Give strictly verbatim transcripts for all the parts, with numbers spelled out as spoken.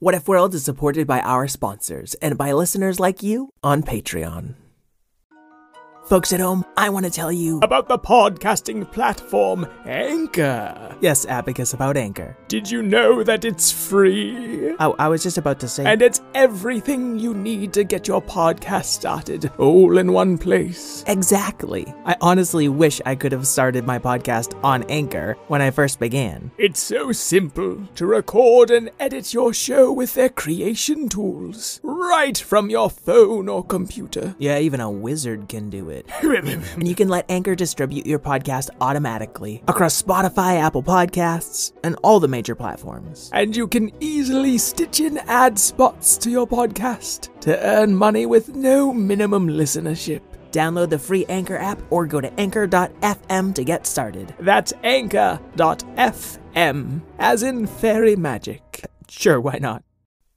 What If World is supported by our sponsors and by listeners like you on Patreon. Folks at home, I want to tell you about the podcasting platform Anchor. Yes, Abacus, about Anchor. Did you know that it's free? Oh, I was just about to say... And it's everything you need to get your podcast started, all in one place. Exactly. I honestly wish I could have started my podcast on Anchor when I first began. It's so simple to record and edit your show with their creation tools, right from your phone or computer. Yeah, even a wizard can do it. And you can let Anchor distribute your podcast automatically across Spotify, Apple Podcasts, and all the major platforms. And you can easily stitch in ad spots to your podcast to earn money with no minimum listenership. Download the free Anchor app or go to anchor dot f m to get started. That's anchor dot f m, as in fairy magic. Sure, why not?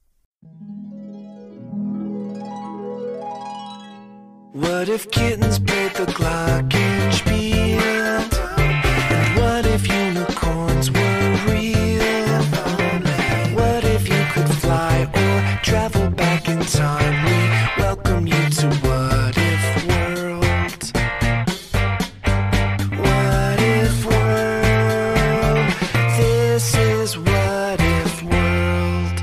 What if kittens played the glockenspiel? And what if unicorns were real? What if you could fly or travel back in time? We welcome you to What If World. What If World? This is What If World.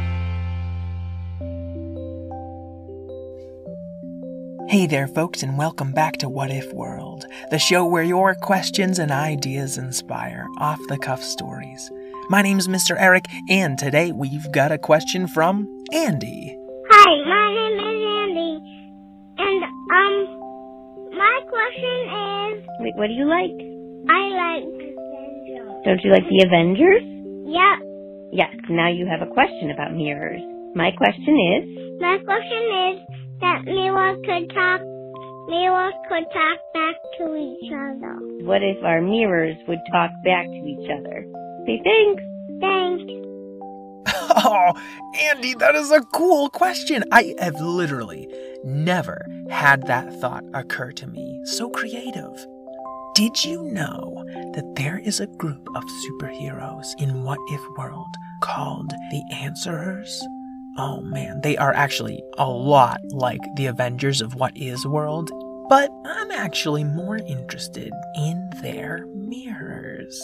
Hey there, folks, and welcome back to What If World, the show where your questions and ideas inspire off-the-cuff stories. My name's Mister Eric, and today we've got a question from Andy. Hi, my name is Andy, and, um, my question is... Wait, what do you like? I like... Avengers. Don't you like the Avengers? Yep. Yes, now you have a question about mirrors. My question is... My question is... that mirrors could talk, mirrors could talk back to each other. What if our mirrors would talk back to each other? Say thanks. Thanks. Oh, Andy, that is a cool question. I have literally never had that thought occur to me. So creative. Did you know that there is a group of superheroes in What If World called the Answerers? Oh man, they are actually a lot like the Avengers of What Is World, but I'm actually more interested in their mirrors.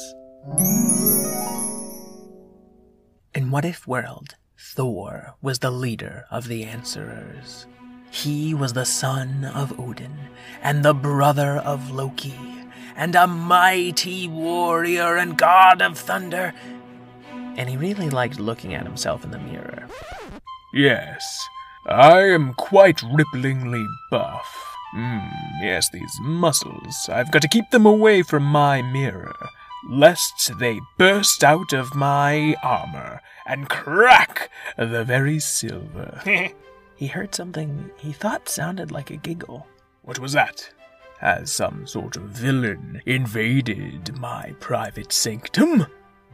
In What If World, Thor was the leader of the Answerers. He was the son of Odin and the brother of Loki, and a mighty warrior and god of thunder. And he really liked looking at himself in the mirror. Yes, I am quite ripplingly buff. Hmm, yes, these muscles. I've got to keep them away from my mirror, lest they burst out of my armor and crack the very silver. He heard something he thought sounded like a giggle. What was that? Has some sort of villain invaded my private sanctum?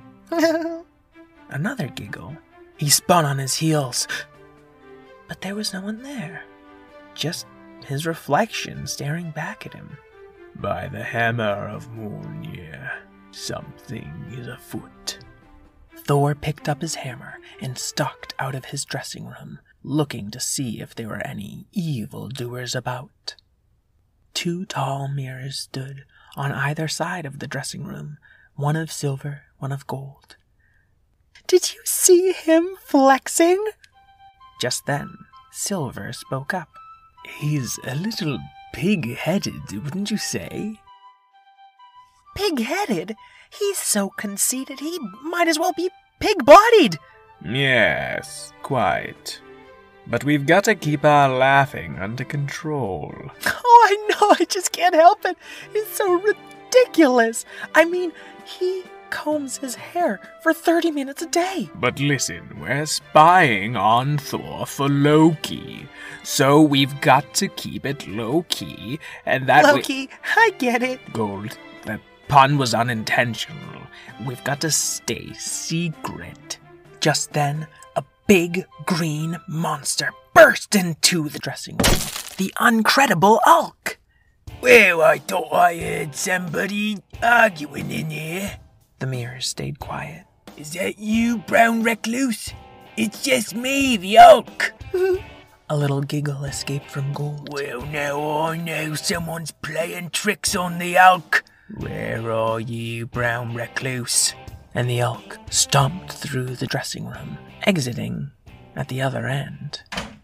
Another giggle. He spun on his heels. But there was no one there. Just his reflection staring back at him. By the hammer of Mjolnir, something is afoot. Thor picked up his hammer and stalked out of his dressing room, looking to see if there were any evildoers about. Two tall mirrors stood on either side of the dressing room, one of silver, one of gold. Did you see him flexing? Just then, Silver spoke up. He's a little pig-headed, wouldn't you say? Pig-headed? He's so conceited he might as well be pig-bodied. Yes, quite. But we've got to keep our laughing under control. Oh, I know, I just can't help it. It's so ridiculous. I mean, he combs his hair for thirty minutes a day. But listen, we're spying on Thor for Loki, so we've got to keep it low-key, and that Loki, we- I get it. Gold, that pun was unintentional. We've got to stay secret. Just then, a big green monster burst into the dressing room. The Uncredible Ulk. Well, I thought I heard somebody arguing in here. The mirrors stayed quiet. Is that you, Brown Recluse? It's just me, the Ulk. A little giggle escaped from Gold. Well, now I know someone's playing tricks on the Ulk. Where are you, Brown Recluse? And the Ulk stomped through the dressing room, exiting at the other end.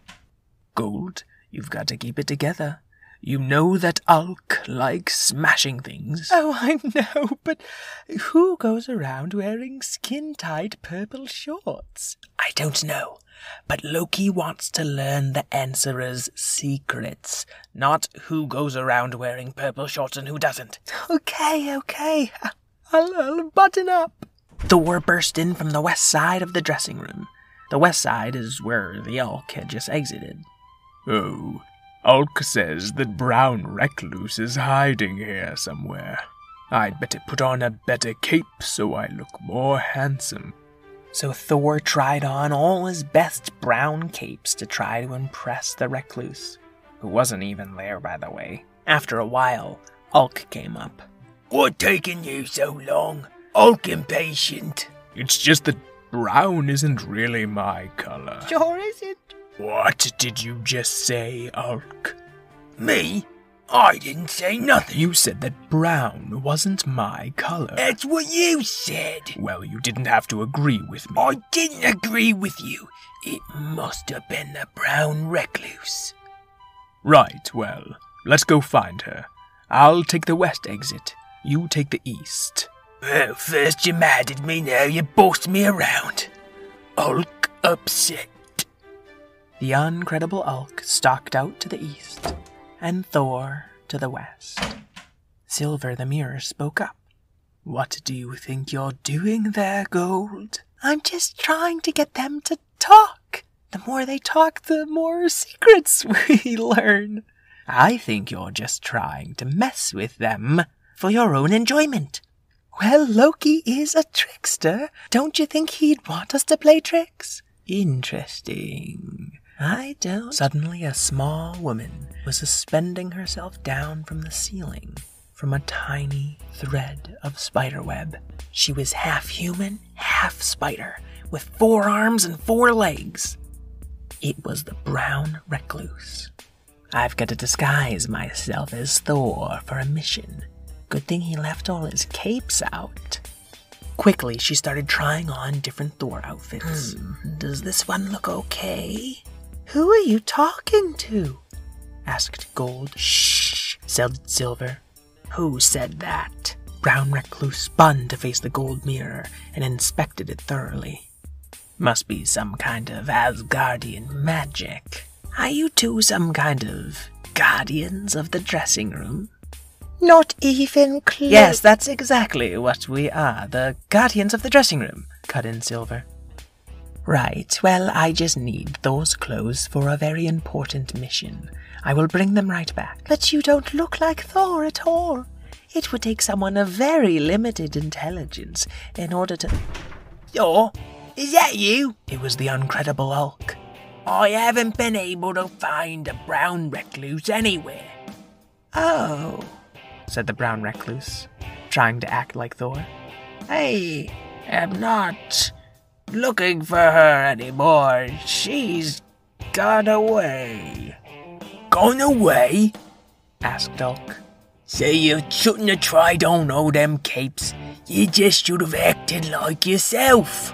Gold, you've got to keep it together. You know that Ulk likes smashing things. Oh, I know, but who goes around wearing skin-tight purple shorts? I don't know, but Loki wants to learn the Answerer's secrets, not who goes around wearing purple shorts and who doesn't. Okay, okay, I'll, I'll button up. Thor burst in from the west side of the dressing room. The west side is where the Ulk had just exited. Oh, Ulk says that Brown Recluse is hiding here somewhere. I'd better put on a better cape so I look more handsome. So Thor tried on all his best brown capes to try to impress the Recluse, who wasn't even there, by the way. After a while, Ulk came up. What taking you so long? Ulk impatient. It's just that brown isn't really my color. Sure isn't. What did you just say, Ulk? Me? I didn't say nothing. You said that brown wasn't my color. That's what you said. Well, you didn't have to agree with me. I didn't agree with you. It must have been the Brown Recluse. Right, well, let's go find her. I'll take the west exit. You take the east. Well, first you're mad at me, now you boss me around. Ulk upset. The Uncredible Ulk stalked out to the east, and Thor to the west. Silver the Mirror spoke up. What do you think you're doing there, Gold? I'm just trying to get them to talk. The more they talk, the more secrets we learn. I think you're just trying to mess with them for your own enjoyment. Well, Loki is a trickster. Don't you think he'd want us to play tricks? Interesting. I don't. Suddenly a small woman was suspending herself down from the ceiling from a tiny thread of spiderweb. She was half human, half spider, with four arms and four legs. It was the Brown Recluse. I've got to disguise myself as Thor for a mission. Good thing he left all his capes out. Quickly, she started trying on different Thor outfits. Hmm, does this one look okay? Who are you talking to? Asked Gold. Shh, said Silver. Who said that? Brown Recluse spun to face the gold mirror and inspected it thoroughly. Must be some kind of Asgardian magic. Are you two some kind of guardians of the dressing room? Not even close. Yes, that's exactly what we are, the guardians of the dressing room, cut in Silver. Right, well, I just need those clothes for a very important mission. I will bring them right back. But you don't look like Thor at all. It would take someone of very limited intelligence in order to... Thor, is that you? It was the Uncredible Ulk. I haven't been able to find a Brown Recluse anywhere. Oh, said the Brown Recluse, trying to act like Thor. I am not looking for her anymore. She's gone away. Gone away? Asked Ulk. So you shouldn't have tried on all them capes. You just should have acted like yourself.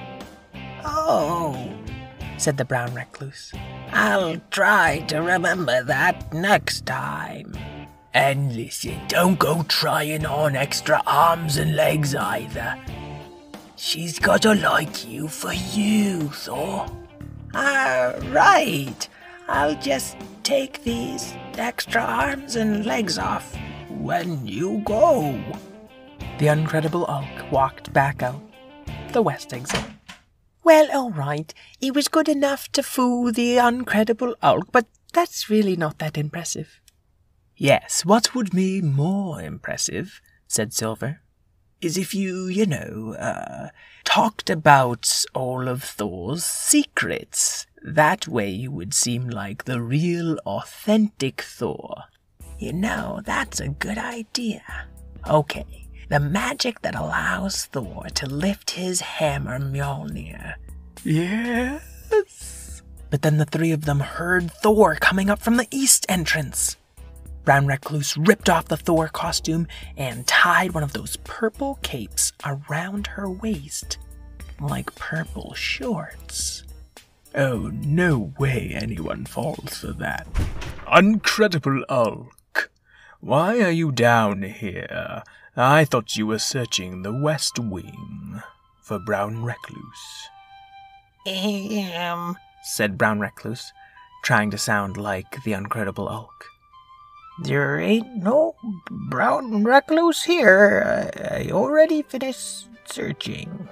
Oh, said the Brown Recluse. I'll try to remember that next time. And listen, don't go trying on extra arms and legs either. She's gotta like you for you, Thor. Ah, right. I'll just take these extra arms and legs off when you go. The Uncredible Ulk walked back out the west exit. Well, all right. It was good enough to fool the Uncredible Ulk, but that's really not that impressive. Yes, what would be more impressive, said Silver, is if you, you know, uh, talked about all of Thor's secrets. That way you would seem like the real, authentic Thor. You know, that's a good idea. Okay, the magic that allows Thor to lift his hammer Mjolnir. Yeah? Yes! But then the three of them heard Thor coming up from the east entrance. Brown Recluse ripped off the Thor costume and tied one of those purple capes around her waist, like purple shorts. Oh, no way anyone falls for that. Uncredible Ulk, why are you down here? I thought you were searching the West Wing for Brown Recluse. I am, said Brown Recluse, trying to sound like the Uncredible Ulk. There ain't no Brown Recluse here. I, I already finished searching.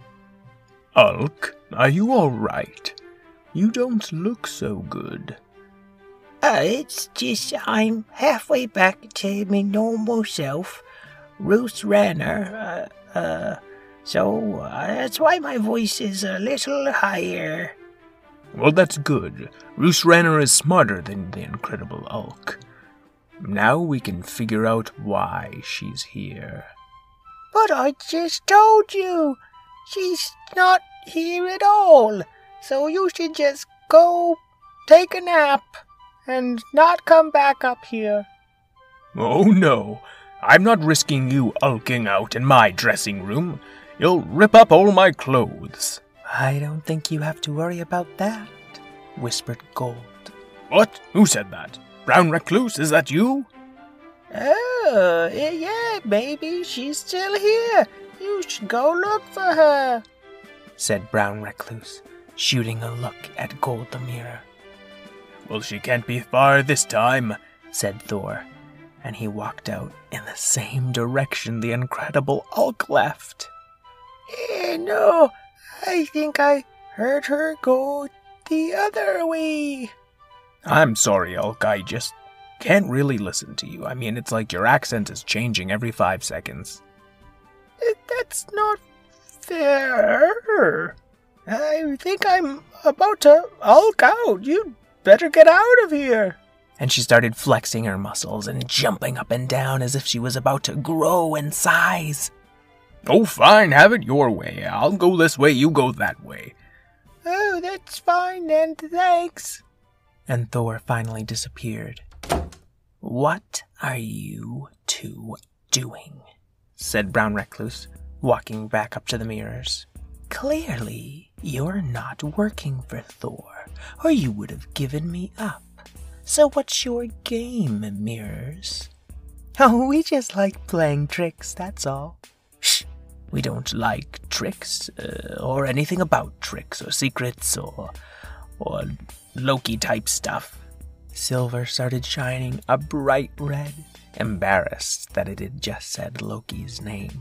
Ulk, are you all right? You don't look so good. Uh, it's just I'm halfway back to my normal self, Ruth Ranner, uh, uh, so uh, that's why my voice is a little higher. Well, that's good. Ruth Ranner is smarter than the Uncredible Ulk. Now we can figure out why she's here. But I just told you, she's not here at all, so you should just go take a nap and not come back up here. Oh no, I'm not risking you ulking out in my dressing room. You'll rip up all my clothes. I don't think you have to worry about that, whispered Gold. What? Who said that? Brown Recluse, is that you? Oh, yeah, maybe she's still here. You should go look for her, said Brown Recluse, shooting a look at Gold the Mirror. Well, she can't be far this time, said Thor, and he walked out in the same direction the Uncredible Ulk left. Eh, no, I think I heard her go the other way. I'm sorry, Ulk, I just can't really listen to you. I mean, it's like your accent is changing every five seconds. That's not fair. I think I'm about to Ulk out. You'd better get out of here. And she started flexing her muscles and jumping up and down as if she was about to grow in size. Oh, fine, have it your way. I'll go this way, you go that way. Oh, that's fine then, thanks. And Thor finally disappeared. What are you two doing? Said Brown Recluse, walking back up to the mirrors. Clearly, you're not working for Thor, or you would have given me up. So what's your game, mirrors? Oh, we just like playing tricks, that's all. Shh! We don't like tricks, uh, or anything about tricks, or secrets, or, or Loki-type stuff. Silver started shining a bright red, embarrassed that it had just said Loki's name.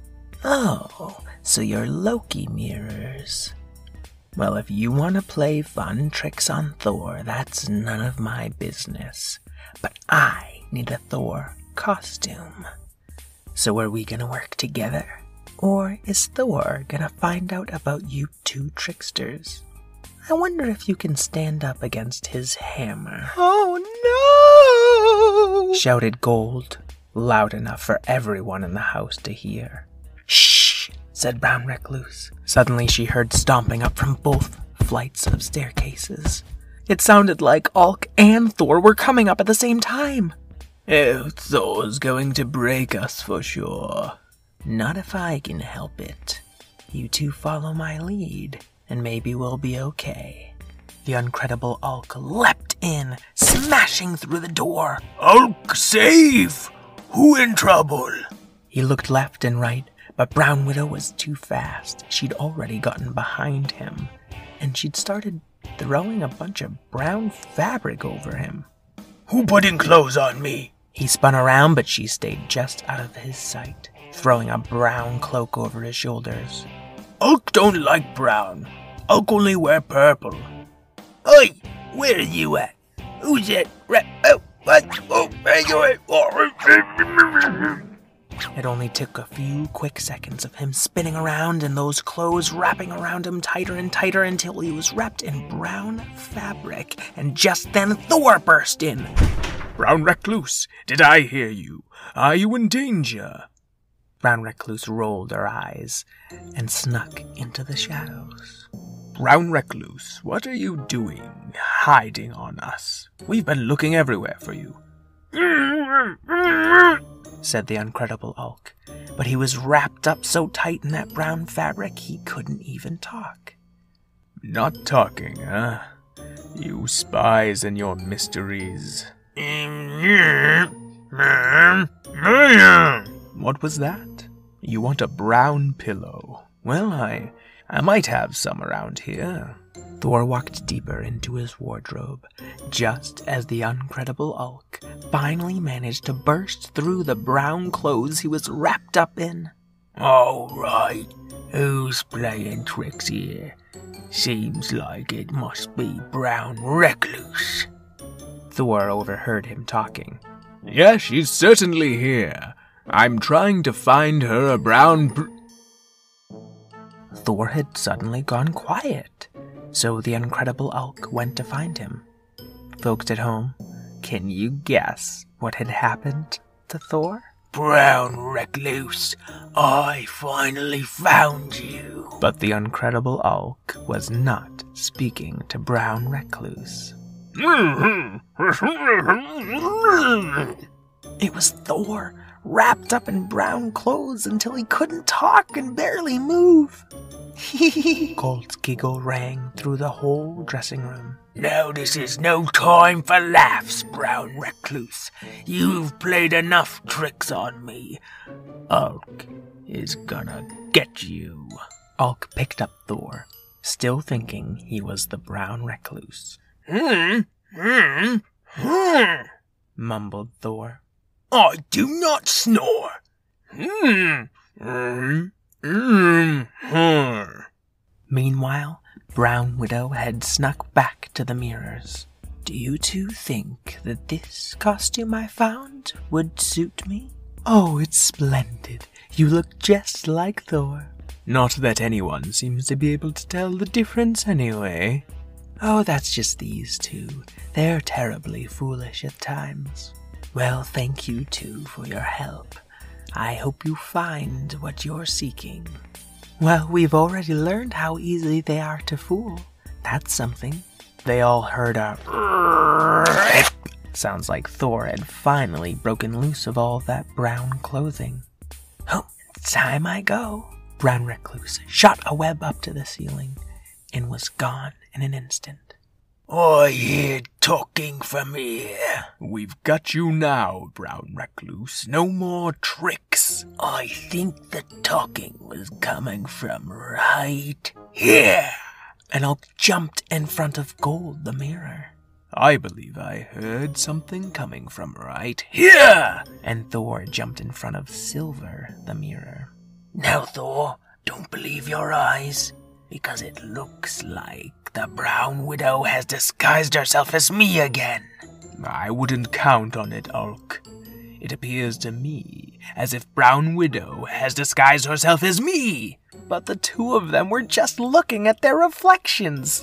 Oh, so you're Loki mirrors. Well, if you want to play fun tricks on Thor, that's none of my business. But I need a Thor costume. So are we gonna work together? Or is Thor gonna find out about you two tricksters? I wonder if you can stand up against his hammer. Oh no! Shouted Gold, loud enough for everyone in the house to hear. Shh! Said Brown Recluse. Suddenly she heard stomping up from both flights of staircases. It sounded like Ulk and Thor were coming up at the same time. Oh, Thor's going to break us for sure. Not if I can help it. You two follow my lead, and maybe we'll be okay. The Uncredible Ulk leapt in, smashing through the door. Ulk, save! Who in trouble? He looked left and right, but Brown Widow was too fast. She'd already gotten behind him, and she'd started throwing a bunch of brown fabric over him. Who putting clothes on me? He spun around, but she stayed just out of his sight, throwing a brown cloak over his shoulders. Ulk don't like brown. Ulk only wear purple. Oi! Where are you at? Who's that? Ra- oh, what? Oh, anyway. It only took a few quick seconds of him spinning around and those clothes wrapping around him tighter and tighter until he was wrapped in brown fabric. And just then Thor burst in. Brown Recluse, did I hear you? Are you in danger? Brown Recluse rolled her eyes and snuck into the shadows. Brown Recluse, what are you doing, hiding on us? We've been looking everywhere for you. Said the Uncredible Ulk, but he was wrapped up so tight in that brown fabric he couldn't even talk. Not talking, huh? You spies and your mysteries. What was that? You want a brown pillow? Well, I, I might have some around here. Thor walked deeper into his wardrobe, just as the Uncredible Ulk finally managed to burst through the brown clothes he was wrapped up in. All right, who's playing tricks here? Seems like it must be Brown Recluse. Thor overheard him talking. Yes, she's certainly here. I'm trying to find her a brown... Br- Thor had suddenly gone quiet, so the Uncredible Ulk went to find him. Folks at home, can you guess what had happened to Thor? Brown Recluse, I finally found you. But the Uncredible Ulk was not speaking to Brown Recluse. It was Thor, wrapped up in brown clothes until he couldn't talk and barely move. Gold's giggle rang through the whole dressing room. Now this is no time for laughs, Brown Recluse. You've played enough tricks on me. Ulk is gonna get you. Ulk picked up Thor, still thinking he was the Brown Recluse. Hmm, hmm, hmm, mumbled Thor. I do not snore. Hmm, hmm, hmm, hmm. Meanwhile, Brown Widow had snuck back to the mirrors. Do you two think that this costume I found would suit me? Oh, it's splendid. You look just like Thor. Not that anyone seems to be able to tell the difference anyway. Oh, that's just these two. They're terribly foolish at times. Well, thank you two for your help. I hope you find what you're seeking. Well, we've already learned how easily they are to fool. That's something. They all heard a sounds like Thor had finally broken loose of all that brown clothing. Oh, time I go. Brown Recluse shot a web up to the ceiling and was gone in an instant. I hear talking from here. We've got you now, Brown Recluse. No more tricks. I think the talking was coming from right here. And Ulk jumped in front of Gold, the mirror. I believe I heard something coming from right here. And Thor jumped in front of Silver, the mirror. Now, Thor, don't believe your eyes, because it looks like the Brown Widow has disguised herself as me again. I wouldn't count on it, Ulk. It appears to me as if Brown Widow has disguised herself as me. But the two of them were just looking at their reflections.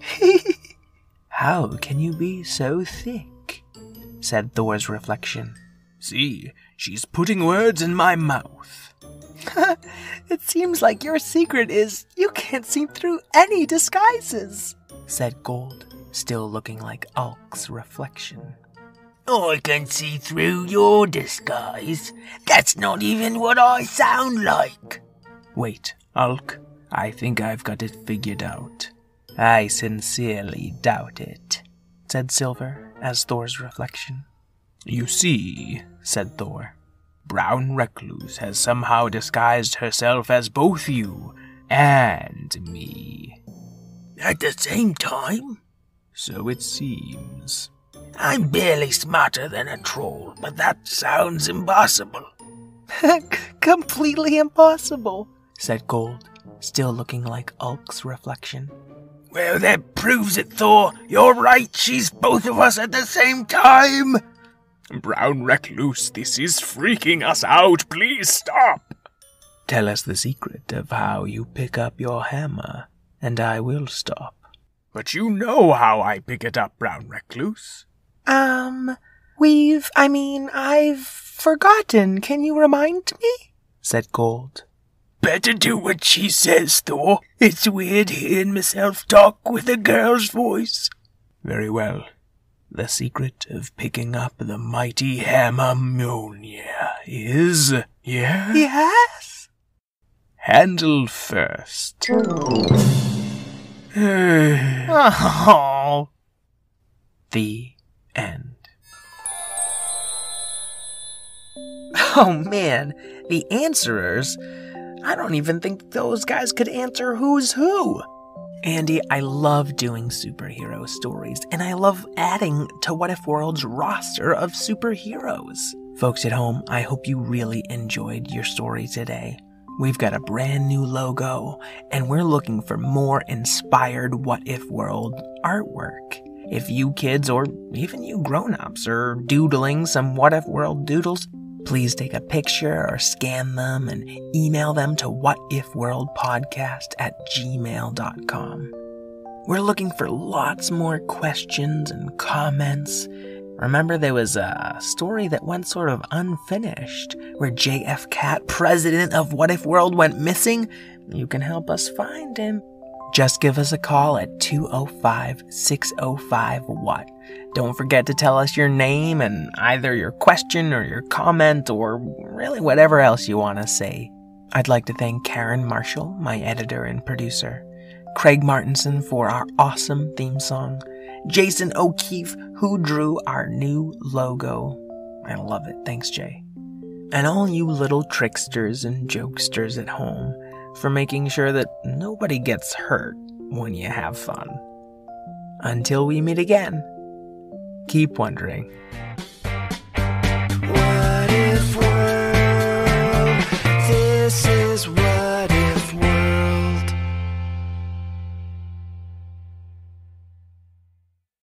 How can you be so thick? Said Thor's reflection. See, she's putting words in my mouth. It seems like your secret is you can't see through any disguises, said Gold, still looking like Ulk's reflection. I can see through your disguise. That's not even what I sound like. Wait, Ulk, I think I've got it figured out. I sincerely doubt it, said Silver as Thor's reflection. You see, said Thor, Brown Recluse has somehow disguised herself as both you and me. At the same time? So it seems. I'm barely smarter than a troll, but that sounds impossible. Completely impossible, said Gold, still looking like Ulk's reflection. Well, that proves it, Thor. You're right, she's both of us at the same time. Brown Recluse, this is freaking us out. Please stop. Tell us the secret of how you pick up your hammer, and I will stop. But you know how I pick it up, Brown Recluse. Um, we've, I mean, I've forgotten. Can you remind me? Said Gold. better do what she says, Thor. It's weird hearing myself talk with a girl's voice. Very well. The secret of picking up the mighty hammer Mjolnir is... Yeah? Yes? Handle first. Oh. The end. Oh man, the answerers? I don't even think those guys could answer who's who. Andy, I love doing superhero stories, and I love adding to What If World's roster of superheroes. Folks at home, I hope you really enjoyed your story today. We've got a brand new logo, and we're looking for more inspired What If World artwork. If you kids, or even you grown-ups, are doodling some What If World doodles, please take a picture or scan them and email them to whatifworldpodcast at gmail dot com. We're looking for lots more questions and comments. Remember, there was a story that went sort of unfinished, where J F Cat, president of What If World, went missing? You can help us find him. Just give us a call at two oh five, six oh five, W H A T. Don't forget to tell us your name and either your question or your comment or really whatever else you want to say. I'd like to thank Karen Marshall, my editor and producer, Craig Martinson for our awesome theme song, Jason O'Keefe, who drew our new logo. I love it. Thanks, Jay. And all you little tricksters and jokesters at home for making sure that nobody gets hurt when you have fun. Until we meet again, keep wondering. What if world, this is what